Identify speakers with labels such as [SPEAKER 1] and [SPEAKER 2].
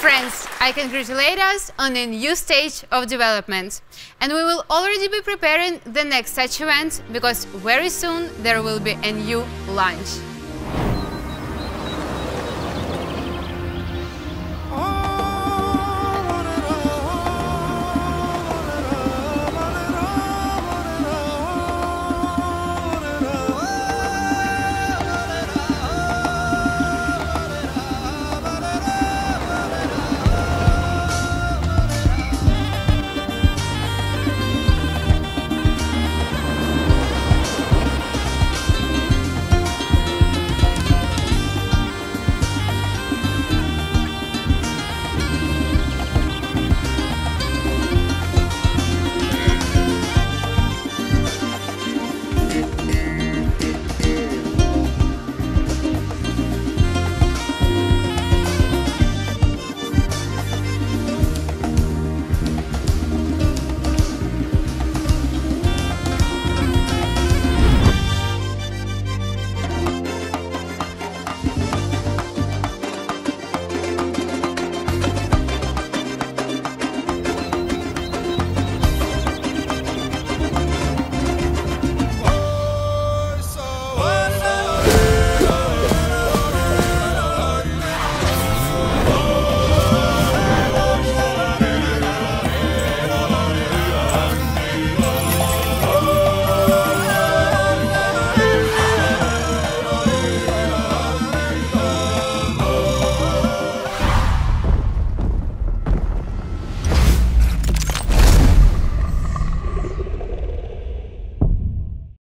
[SPEAKER 1] Friends, I congratulate us on a new stage of development. And we will already be preparing the next such event because very soon there will be a new launch.